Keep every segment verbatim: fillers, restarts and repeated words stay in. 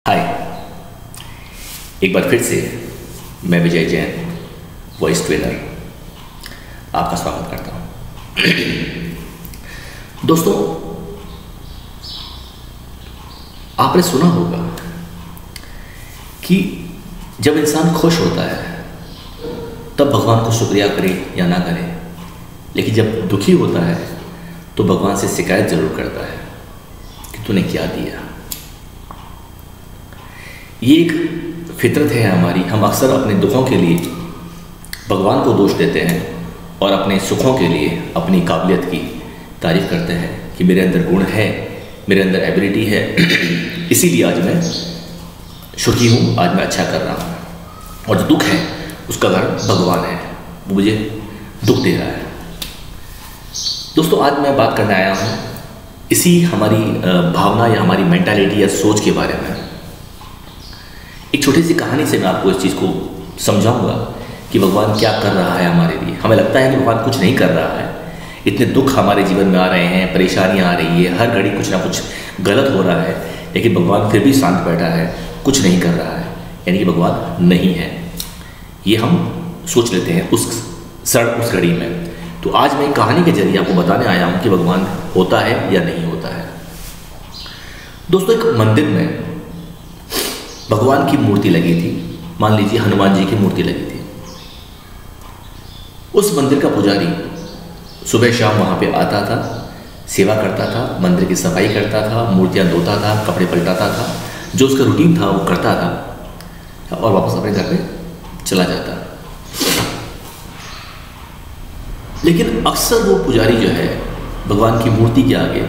हाय, एक बार फिर से मैं विजय जैन वॉइस ट्रेनर आपका स्वागत करता हूँ। दोस्तों, आपने सुना होगा कि जब इंसान खुश होता है तब भगवान को शुक्रिया करे या ना करे, लेकिन जब दुखी होता है तो भगवान से शिकायत जरूर करता है कि तूने क्या दिया। ये एक फितरत है हमारी। हम अक्सर अपने दुखों के लिए भगवान को दोष देते हैं और अपने सुखों के लिए अपनी काबिलियत की तारीफ करते हैं कि मेरे अंदर गुण है, मेरे अंदर एबिलिटी है, इसीलिए आज मैं सुखी हूँ, आज मैं अच्छा कर रहा हूँ। और जो दुख है उसका कारण भगवान है, वो मुझे दुख दे रहा है। दोस्तों, आज मैं बात करने आया हूँ इसी हमारी भावना या हमारी मेंटालिटी या सोच के बारे में। एक छोटी सी कहानी से मैं आपको इस चीज़ को समझाऊंगा कि भगवान क्या कर रहा है हमारे लिए। हमें लगता है कि भगवान कुछ नहीं कर रहा है, इतने दुख हमारे जीवन में आ रहे हैं, परेशानियां आ रही है, हर घड़ी कुछ ना कुछ गलत हो रहा है, लेकिन भगवान फिर भी शांत बैठा है, कुछ नहीं कर रहा है, यानी कि भगवान नहीं है। ये हम सोच लेते हैं उस सड़ उस घड़ी में। तो आज मैं कहानी के जरिए आपको बताने आया हूँ कि भगवान होता है या नहीं होता है। दोस्तों, एक मंदिर में भगवान की मूर्ति लगी थी। मान लीजिए हनुमान जी की मूर्ति लगी थी। उस मंदिर का पुजारी सुबह शाम वहाँ पे आता था, सेवा करता था, मंदिर की सफाई करता था, मूर्तियाँ धोता था, कपड़े पलटाता था, जो उसका रूटीन था वो करता था और वापस अपने घर पे चला जाता। लेकिन अक्सर वो पुजारी जो है भगवान की मूर्ति के आगे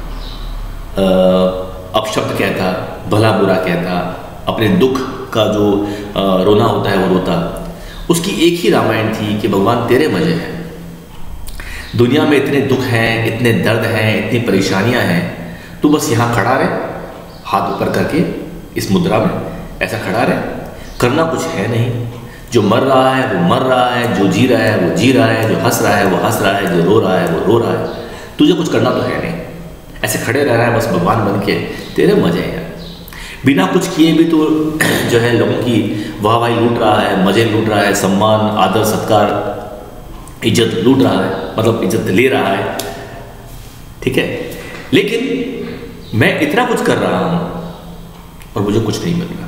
अपशब्द कहता, भला बुरा कहता, अपने दुख का जो रोना होता है वो रोता। उसकी एक ही रामायण थी कि भगवान तेरे मजे हैं, दुनिया में इतने दुख हैं, इतने दर्द हैं, इतनी परेशानियां हैं, तू बस यहाँ खड़ा रहे, हाथ ऊपर करके इस मुद्रा में ऐसा खड़ा रहे, करना कुछ है नहीं। जो मर रहा है वो मर रहा है, जो जी रहा है वो जी रहा है, जो हंस रहा है वो हंस रहा है, जो रो रहा है वो रो रहा है, तुझे कुछ करना तो है नहीं। ऐसे खड़े रह रहा है बस भगवान बन के, तेरे मजे हैं। बिना कुछ किए भी तो जो है लोगों की वाहवाही लूट रहा है, मजे लूट रहा है, सम्मान, आदर, सत्कार, इज्जत लूट रहा है, मतलब इज्जत ले रहा है, ठीक है। लेकिन मैं इतना कुछ कर रहा हूं और मुझे कुछ नहीं मिल रहा।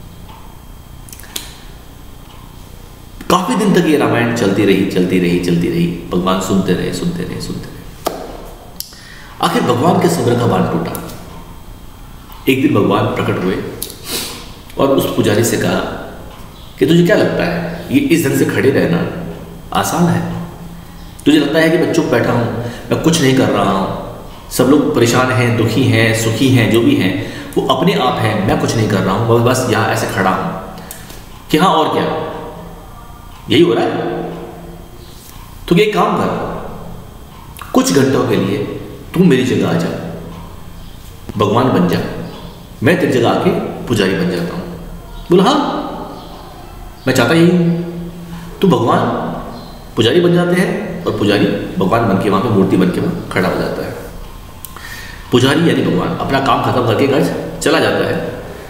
काफी दिन तक ये रामायण चलती रही चलती रही चलती रही भगवान सुनते रहे सुनते रहे सुनते रहे। आखिर भगवान के सब्र का बांध टूटा। एक दिन भगवान प्रकट हुए और उस पुजारी से कहा कि तुझे क्या लगता है ये इस ढंग से खड़े रहना आसान है? तुझे लगता है कि मैं चुप बैठा हूँ, मैं कुछ नहीं कर रहा हूँ, सब लोग परेशान हैं, दुखी हैं, सुखी हैं, जो भी हैं वो अपने आप हैं, मैं कुछ नहीं कर रहा हूँ, बस यहाँ ऐसे खड़ा हूँ कि हाँ और क्या, यही हो रहा है? तो ये काम कर, कुछ घंटों के लिए तू मेरी जगह आ जा, भगवान बन जा, मैं तेरी जगह आके पुजारी बन जाता हूँ। बोला हाँ, मैं चाहता यही हूँ। तो भगवान पुजारी बन जाते हैं और पुजारी भगवान बन के वहाँ पे मूर्ति बन के वहाँ खड़ा हो जाता है। पुजारी यानी भगवान अपना काम खत्म करके घर चला जाता है।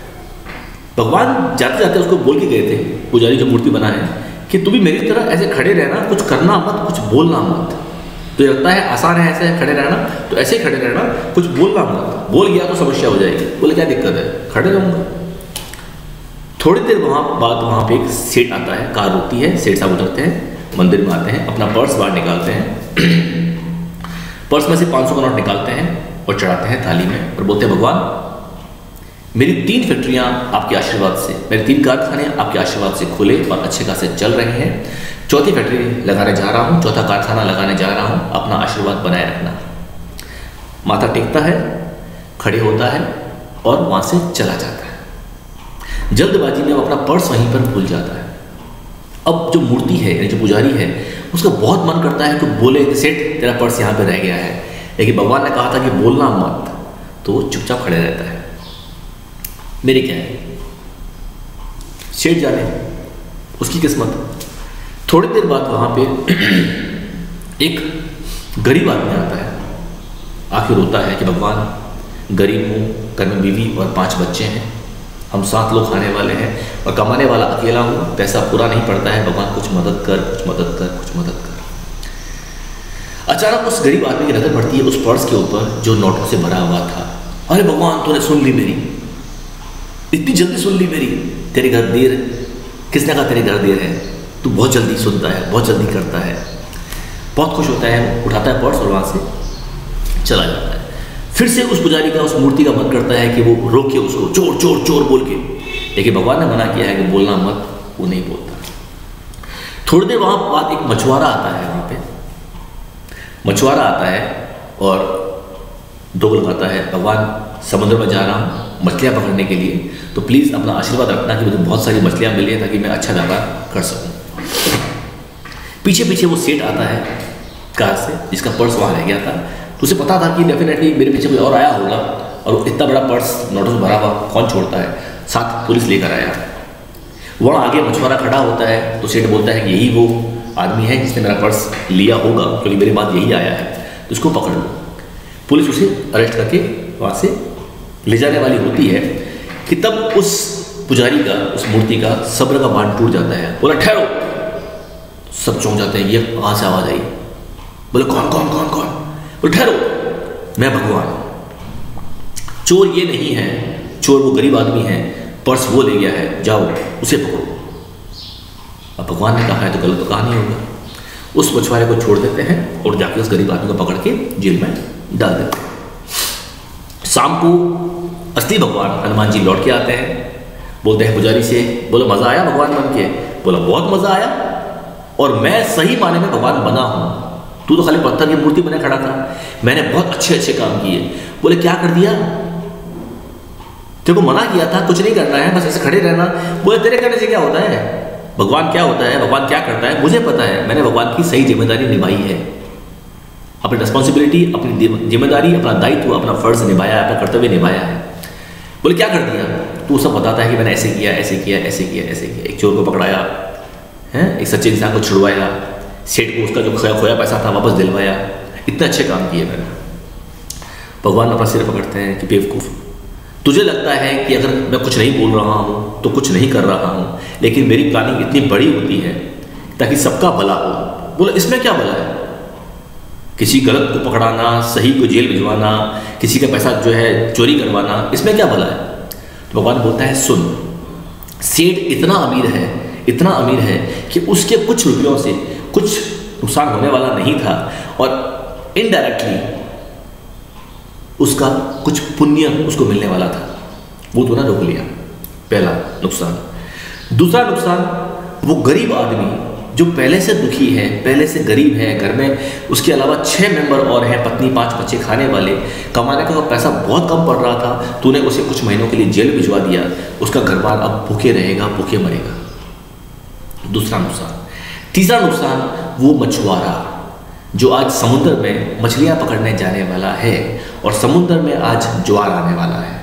भगवान जाते जाते उसको बोल के गए थे, पुजारी जो मूर्ति बना है, कि तू भी मेरी तरह ऐसे खड़े रहना, कुछ करना मत, कुछ बोलना मत। तो लगता है आसान है ऐसे खड़े रहना, तो ऐसे ही खड़े रहना, कुछ बोलना मत, बोल गया तो समस्या हो जाएगी। बोले क्या दिक्कत है, खड़े रहूँगा। थोड़ी देर वहाँ बाद वहाँ पे एक सेठ आता है, कार रुकती है, सेठ साहब उतरते हैं, मंदिर में आते हैं, अपना पर्स बाहर निकालते हैं, पर्स में से पाँच सौ का नोट निकालते हैं और चढ़ाते हैं थाली में और बोलते हैं भगवान मेरी तीन फैक्ट्रियाँ आपके आशीर्वाद से, मेरे तीन कारखाने आपके आशीर्वाद से खुले और अच्छे खासे चल रहे हैं, चौथी फैक्ट्री लगाने जा रहा हूँ, चौथा कारखाना लगाने जा रहा हूँ, अपना आशीर्वाद बनाए रखना। माथा टेकता है, खड़े होता है और वहाँ से चला जाता है। जल्दबाजी में वो अपना पर्स वहीं पर भूल जाता है। अब जो मूर्ति है यानी जो पुजारी है उसका बहुत मन करता है कि बोले कि सेठ तेरा पर्स यहाँ पर रह गया है, लेकिन भगवान ने कहा था कि बोलना मत, तो वो चुपचाप खड़े रहता है। मेरी क्या है, सेठ जाने उसकी किस्मत। थोड़ी देर बाद वहाँ पे एक गरीब आदमी आता है, आखिर होता है कि भगवान गरीब हूँ, घर में बीवी और पांच बच्चे हैं, हम सात लोग खाने वाले हैं और कमाने वाला अकेला हूँ, पैसा पूरा नहीं पड़ता है, भगवान कुछ मदद कर, कुछ मदद कर, कुछ मदद कर। अचानक उस गरीब आदमी की नजर पड़ती है उस पर्स के ऊपर जो नोटों से भरा हुआ था। अरे भगवान, तूने सुन ली मेरी, इतनी जल्दी सुन ली मेरी, तेरे घर देर, किसने कहा तेरे घर देर है, तू बहुत जल्दी सुनता है, बहुत जल्दी करता है। बहुत खुश होता है, उठाता है पर्स और वहाँ से चला जाता है। फिर से उस पुजारी का, उस मूर्ति का मन करता है कि वो रोके उसको, चोर चोर चोर बोल के, लेकिन भगवान ने मना किया है कि बोलना मत, वो नहीं बोलता। थोड़ी देर वहाँ बाद एक मछुआरा आता है, वहाँ पे मछुआरा आता है और दो लगाता है, भगवान समुद्र में जा रहा हूँ मछलियाँ पकड़ने के लिए, तो प्लीज़ अपना आशीर्वाद रखना कि मुझे बहुत सारी मछलियाँ मिले ताकि मैं अच्छा व्यापार कर सकूँ। पीछे पीछे वो सेठ आता है कार से, जिसका पर्स वहाँ रह गया था। तो उसे पता था कि डेफिनेटली मेरे पीछे कोई और आया होगा, और इतना बड़ा पर्स नोटों से भरा हुआ कौन छोड़ता है, साथ पुलिस लेकर आया। वहाँ आगे मछुआरा खड़ा होता है, तो सेठ बोलता है कि यही वो आदमी है जिसने मेरा पर्स लिया होगा, क्योंकि मेरे बाद यही आया है, तो इसको पकड़ लो। पुलिस उसे अरेस्ट करके वहाँ से ले जाने वाली होती है कि तब उस पुजारी का, उस मूर्ति का सब्र का बांध टूट जाता है। बोला ठहरो, सब चौंक जाते हैं, ये कहाँ से आवाज़ आई। बोले कौन कौन कौन कौन? बोले ठहरो, मैं भगवान। चोर ये नहीं है, चोर वो गरीब आदमी है, पर्स वो ले गया है, जाओ उसे पकड़ो। अब भगवान ने कहा है तो गलत तो कहा नहीं होगा। उस मछुआरे को छोड़ देते हैं और जाके उस गरीब आदमी को पकड़ के जेल में डाल देते हैं। शाम को असली भगवान हनुमान जी लौट के आते हैं, बोलते हैं पुजारी से, बोलो मज़ा आया भगवान बन के? बोला बहुत मज़ा आया, और मैं सही माने में भगवान बना हूँ, तू तो खाली पत्थर की मूर्ति बने खड़ा था, मैंने बहुत अच्छे अच्छे काम किए। बोले क्या कर दिया? तेरे को मना किया था कुछ नहीं करना है, बस ऐसे खड़े रहना। बोले तेरे करने से क्या होता है? भगवान क्या होता है, भगवान क्या करता है मुझे पता है, मैंने भगवान की सही जिम्मेदारी निभाई है, अपनी रिस्पॉन्सिबिलिटी, अपनी जिम्मेदारी, अपना दायित्व, अपना फर्ज निभाया है, अपना कर्तव्य निभाया है। बोले क्या कर दिया? तू सब बताता है कि मैंने ऐसे किया, ऐसे किया, ऐसे किया, ऐसे किया। एक चोर को पकड़ाया है, एक सच्चे इंसान को छुड़वाया, सेठ को उसका जो खोया खोया पैसा था वापस दिलवाया, इतने अच्छे काम किए मैंने। भगवान अपना सिर पकड़ते हैं कि बेवकूफ़, तुझे लगता है कि अगर मैं कुछ नहीं बोल रहा हूँ तो कुछ नहीं कर रहा हूँ, लेकिन मेरी प्लानिंग इतनी बड़ी होती है ताकि सबका भला हो। बोला इसमें क्या भला है? किसी गलत को पकड़ाना, सही को जेल भिजवाना, किसी का पैसा जो है चोरी करवाना, इसमें क्या भला है? तो भगवान बोलता है सुन, सेठ इतना अमीर है, इतना अमीर है कि उसके कुछ रुपयों से कुछ नुकसान होने वाला नहीं था, और इनडायरेक्टली उसका कुछ पुण्य उसको मिलने वाला था, वो तूने रोक लिया, पहला नुकसान। दूसरा नुकसान, वो गरीब आदमी जो पहले से दुखी है, पहले से गरीब है, घर में उसके अलावा छः मेंबर और हैं, पत्नी पांच बच्चे खाने वाले, कमाने का पैसा बहुत कम पड़ रहा था, तूने उसे कुछ महीनों के लिए जेल भिजवा दिया, उसका घर बार अब भूखे रहेगा, भूखे मरेगा। दूसरा नुकसान। तीसरा नुकसान, वो मछुआरा जो आज समुद्र में मछलियां पकड़ने जाने वाला है, और समुद्र में आज ज्वार आने वाला है,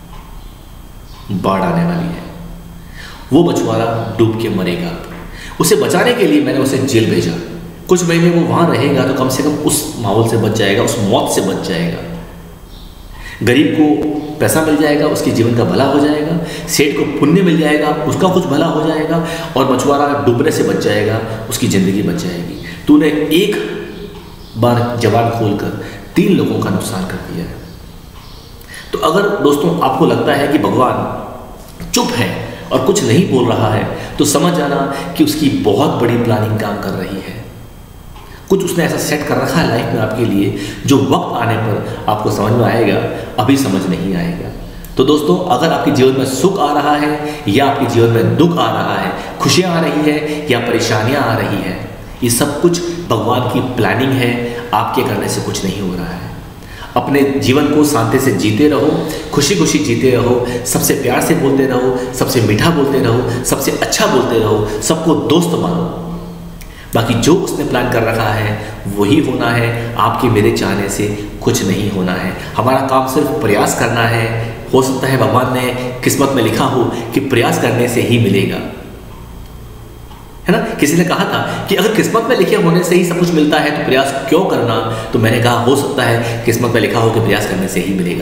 बाढ़ आने वाली है, वो मछुआरा डूब के मरेगा। उसे बचाने के लिए मैंने उसे जेल भेजा, कुछ महीने वो वहाँ रहेगा तो कम से कम उस माहौल से बच जाएगा, उस मौत से बच जाएगा। गरीब को पैसा मिल जाएगा, उसके जीवन का भला हो जाएगा, सेठ को पुण्य मिल जाएगा, उसका कुछ भला हो जाएगा, और मछुआरा डूबने से बच जाएगा, उसकी ज़िंदगी बच जाएगी। तूने एक बार जवान खोलकर तीन लोगों का नुकसान कर दिया है। तो अगर दोस्तों आपको लगता है कि भगवान चुप है और कुछ नहीं बोल रहा है, तो समझ जाना कि उसकी बहुत बड़ी प्लानिंग काम कर रही है। कुछ उसने ऐसा सेट कर रखा है लाइफ में आपके लिए, जो वक्त आने पर आपको समझ में आएगा, अभी समझ नहीं आएगा। तो दोस्तों, अगर आपके जीवन में सुख आ रहा है या आपके जीवन में दुख आ रहा है, खुशियाँ आ रही है या परेशानियाँ आ रही है, ये सब कुछ भगवान की प्लानिंग है, आपके करने से कुछ नहीं हो रहा है। अपने जीवन को शांति से जीते रहो, खुशी खुशी जीते रहो, सबसे प्यार से बोलते रहो, सबसे मीठा बोलते रहो, सबसे अच्छा बोलते रहो, सबको दोस्त मानो। बाकी जो उसने प्लान कर रखा है वही होना है, आपके मेरे चाहने से कुछ नहीं होना है। हमारा काम सिर्फ प्रयास करना है। हो सकता है भगवान ने किस्मत में लिखा हो कि प्रयास करने से ही मिलेगा, है ना। किसी ने कहा था कि अगर किस्मत में लिखे होने से ही सब कुछ मिलता है तो प्रयास क्यों करना। तो मैंने कहा हो सकता है किस्मत में लिखा हो कि प्रयास करने से ही मिलेगा।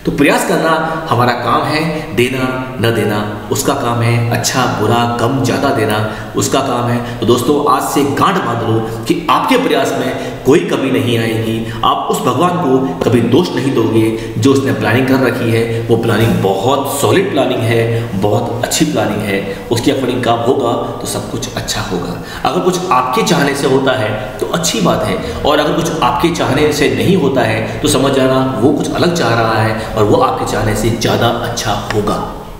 तो प्रयास करना हमारा काम है, देना न देना उसका काम है, अच्छा बुरा कम ज़्यादा देना उसका काम है। तो दोस्तों आज से गांठ बांध लो कि आपके प्रयास में कोई कमी नहीं आएगी। आप उस भगवान को कभी दोष नहीं दोगे जो उसने प्लानिंग कर रखी है। वो प्लानिंग बहुत सॉलिड प्लानिंग है, बहुत अच्छी प्लानिंग है। उसके अकॉर्डिंग काम होगा तो सब कुछ अच्छा होगा। अगर कुछ आपके चाहने से होता है तो अच्छी बात है, और अगर कुछ आपके चाहने से नहीं होता है तो समझ जाना वो कुछ अलग चाह रहा है और वो आपके चाहने से ज़्यादा अच्छा होगा।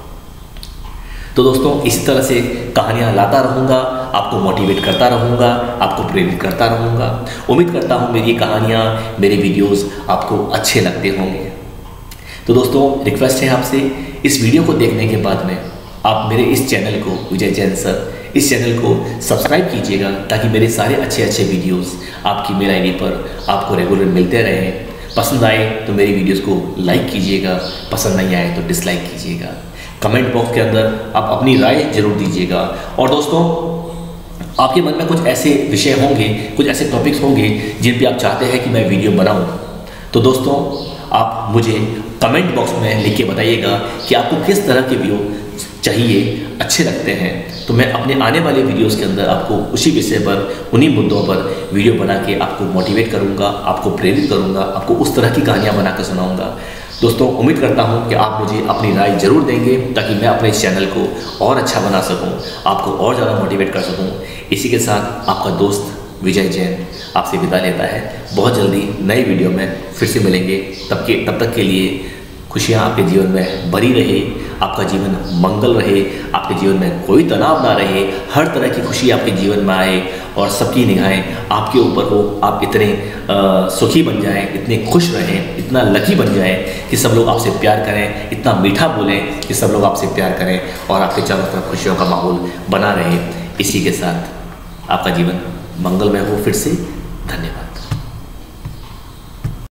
तो दोस्तों इसी तरह से कहानियाँ लाता रहूँगा, आपको मोटिवेट करता रहूँगा, आपको प्रेरित करता रहूँगा। उम्मीद करता हूँ मेरी कहानियाँ, मेरे वीडियोस आपको अच्छे लगते होंगे। तो दोस्तों रिक्वेस्ट है आपसे, इस वीडियो को देखने के बाद में आप मेरे इस चैनल को, विजय जैन सर, इस चैनल को सब्सक्राइब कीजिएगा ताकि मेरे सारे अच्छे अच्छे वीडियोस आपकी मेल आईडी पर आपको रेगुलर मिलते रहें। पसंद आए तो मेरी वीडियोस को लाइक कीजिएगा, पसंद नहीं आए तो डिसलाइक कीजिएगा। कमेंट बॉक्स के अंदर आप अपनी राय जरूर दीजिएगा। और दोस्तों आपके मन में कुछ ऐसे विषय होंगे, कुछ ऐसे टॉपिक्स होंगे जिन पे आप चाहते हैं कि मैं वीडियो बनाऊं, तो दोस्तों आप मुझे कमेंट बॉक्स में लिख के बताइएगा कि आपको किस तरह के वीडियो चाहिए, अच्छे लगते हैं। तो मैं अपने आने वाले वीडियोस के अंदर आपको उसी विषय पर, उन्हीं मुद्दों पर वीडियो बना के आपको मोटिवेट करूंगा, आपको प्रेरित करूंगा, आपको उस तरह की कहानियाँ बना कर सुनाऊंगा। दोस्तों उम्मीद करता हूं कि आप मुझे अपनी राय जरूर देंगे ताकि मैं अपने इस चैनल को और अच्छा बना सकूं, आपको और ज़्यादा मोटिवेट कर सकूं। इसी के साथ आपका दोस्त विजय जैन आपसे विदा लेता है। बहुत जल्दी नए वीडियो में फिर से मिलेंगे। तब के तब तक के लिए खुशियाँ आपके जीवन में भरी रहे, आपका जीवन मंगल रहे, आपके जीवन में कोई तनाव ना रहे, हर तरह की खुशी आपके जीवन में आए और सबकी निगाहें आपके ऊपर हो। आप इतने आ, सुखी बन जाएं, इतने खुश रहें, इतना लकी बन जाएं कि सब लोग आपसे प्यार करें, इतना मीठा बोलें कि सब लोग आपसे प्यार करें और आपके चारों तरफ खुशियों का माहौल बना रहे। इसी के साथ आपका जीवन मंगलमय हो। फिर से